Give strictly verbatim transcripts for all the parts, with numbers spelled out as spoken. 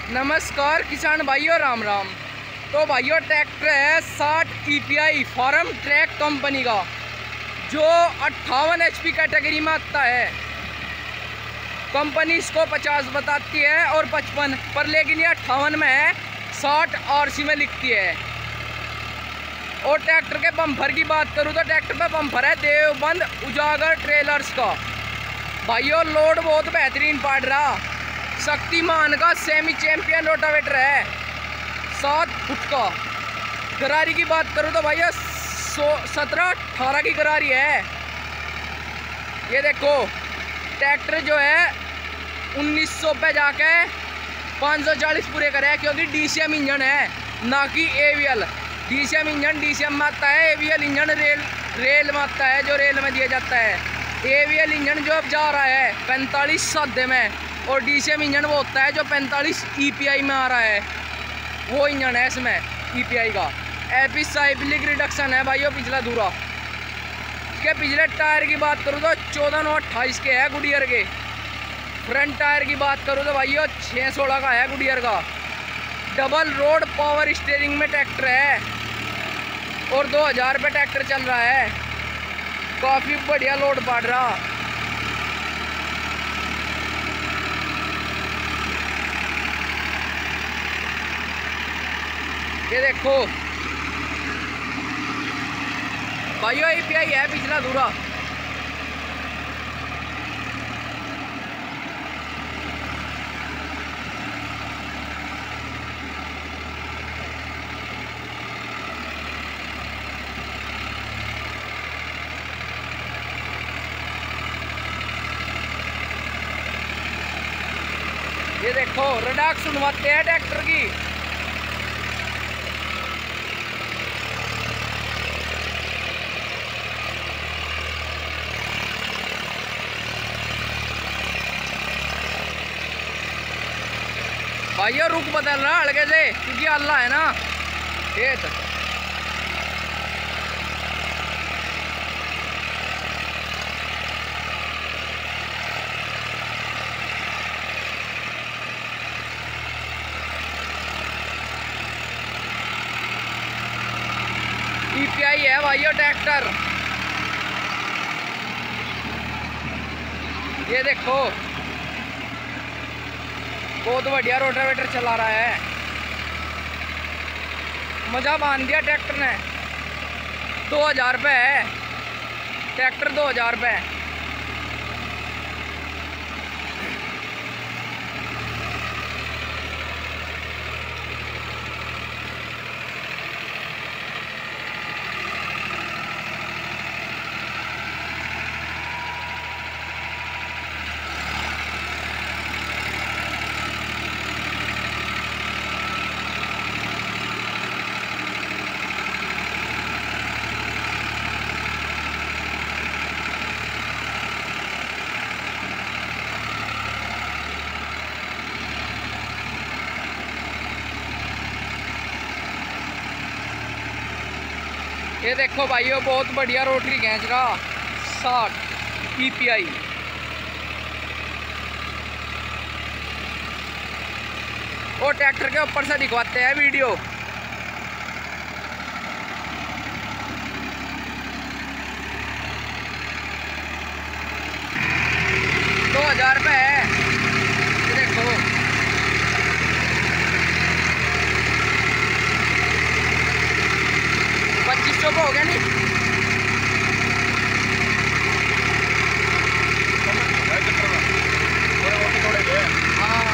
नमस्कार किसान भाइयों, राम राम। तो भाइयों ट्रैक्टर है साठ E P I Farmtrac company का, जो अट्ठावन एच पी कैटेगरी में आता है। कंपनी इसको पचास बताती है और पचपन पर, लेकिन ये अट्ठावन में है, साठ आर सी में लिखती है। और ट्रैक्टर के बम्फर की बात करूँ तो ट्रैक्टर पे बम्फर है देवबंद उजागर ट्रेलर्स का। भाइयों लोड बहुत बेहतरीन पड़ रहा, शक्तिमान का सेमी चैंपियन रोटावेटर है, सात फुट का। गरारी की बात करूँ तो भैया सो सत्रह अठारह की गरारी है। ये देखो ट्रैक्टर जो है उन्नीस सौ पे जाके पाँच सौ चालीस पूरे करे, क्योंकि डी सी एम इंजन है, ना कि A V L. D C M engine D C M में आता है, A V L engine rail rail में आता है, जो रेल में दिया जाता है। ए वी एल इंजन जो अब जा रहा है पैंतालीस सादे में, और डी सी एम इंजन वो होता है जो पैंतालीस ई पी आई में आ रहा है, वो इंजन है इसमें ई पी आई का। एपिसाइक्लिक रिडक्शन है भाइयों पिछला दूरा। इसके पिछले टायर की बात करूँ तो चौदह नौ अट्ठाईस के है गुडियर के। फ्रंट टायर की बात करूँ तो भाइयों छः सोलह का है गुडियर का। डबल रोड पावर स्टीयरिंग में ट्रैक्टर है, और दो हज़ार पे ट्रैक्टर चल रहा है। काफ़ी बढ़िया लोड पड़ रहा। ये देखो भाइयों ई पी आई है पिछला दूरा। ये देखो रडाक सुनवाते हैं ट्रैक्टर की। भाइयों रुक बदल रहा हल्के से, क्योंकि अल्लाह है ना खेत। ई पी आई है भाइयों ट्रैक्टर। ये देखो बहुत बढ़िया रोटावेटर चला रहा है, मजा बांध दिया ट्रैक्टर ने। दो हज़ार रुपये है ट्रैक्टर, दो हज़ार रुपये। ये देखो भाइयों बहुत बढ़िया रोटरी खींच रहा, साठ ई पी आई। और ट्रैक्टर के ऊपर से दिखवाते हैं वीडियो। दो हजार रुपये है। ये देखो पच्चीस सौ का हो गया नहीं। हाँ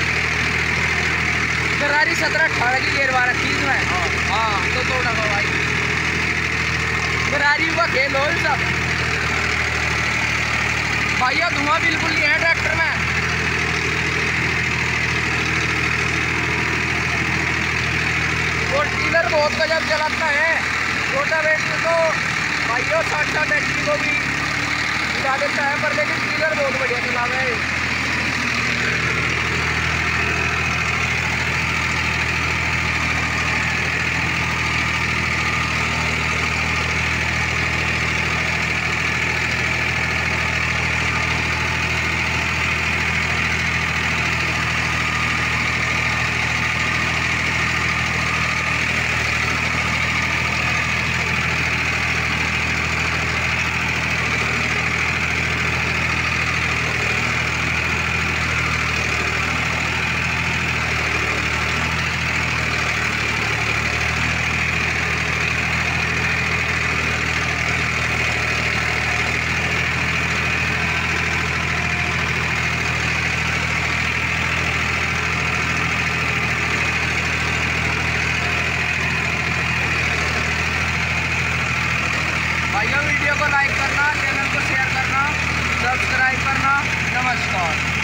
गरारी सत्रह अठारह की गेर बारह तीस में। हाँ तो थोड़ा सा भाई गरारी हुआ खेल हो सब। भैया धुआं बिल्कुल नहीं है ट्रैक्टर में। और टीलर बहुत गजब चलाता है। रोटावेटर तो भाइयों साठ साठ एच पी को भी उड़ा देता है, पर लेकिन टीलर बहुत बढ़िया चला रहा है। भाइयों वीडियो को लाइक करना, चैनल को शेयर करना, सब्सक्राइब करना। नमस्कार।